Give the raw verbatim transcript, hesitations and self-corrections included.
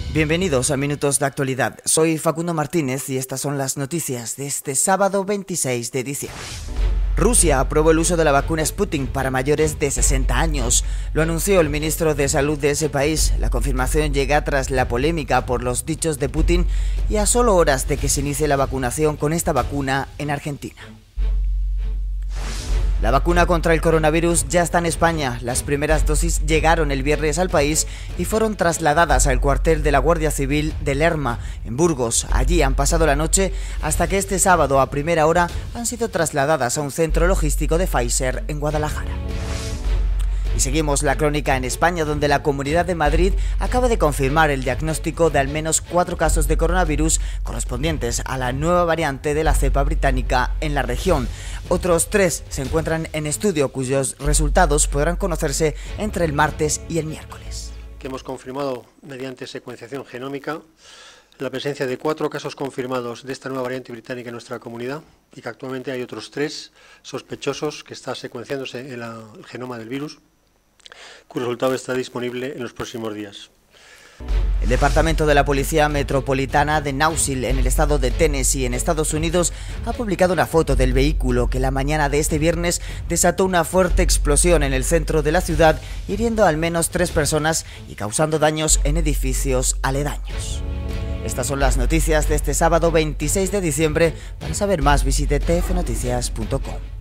Bienvenidos a Minutos de Actualidad. Soy Facundo Martínez y estas son las noticias de este sábado veintiséis de diciembre. Rusia aprobó el uso de la vacuna Sputnik para mayores de sesenta años. Lo anunció el ministro de Salud de ese país. La confirmación llega tras la polémica por los dichos de Putin y a solo horas de que se inicie la vacunación con esta vacuna en Argentina. La vacuna contra el coronavirus ya está en España. Las primeras dosis llegaron el viernes al país y fueron trasladadas al cuartel de la Guardia Civil de Lerma, en Burgos. Allí han pasado la noche hasta que este sábado a primera hora han sido trasladadas a un centro logístico de Pfizer en Guadalajara. Y seguimos la crónica en España, donde la Comunidad de Madrid acaba de confirmar el diagnóstico de al menos cuatro casos de coronavirus correspondientes a la nueva variante de la cepa británica en la región. Otros tres se encuentran en estudio, cuyos resultados podrán conocerse entre el martes y el miércoles. Que hemos confirmado mediante secuenciación genómica la presencia de cuatro casos confirmados de esta nueva variante británica en nuestra comunidad y que actualmente hay otros tres sospechosos que está secuenciándose en la, el genoma del virus, cuyo resultado está disponible en los próximos días. El Departamento de la Policía Metropolitana de Nashville, en el estado de Tennessee, en Estados Unidos, ha publicado una foto del vehículo que la mañana de este viernes desató una fuerte explosión en el centro de la ciudad, hiriendo al menos tres personas y causando daños en edificios aledaños. Estas son las noticias de este sábado veintiséis de diciembre. Para saber más, visite t f noticias punto com.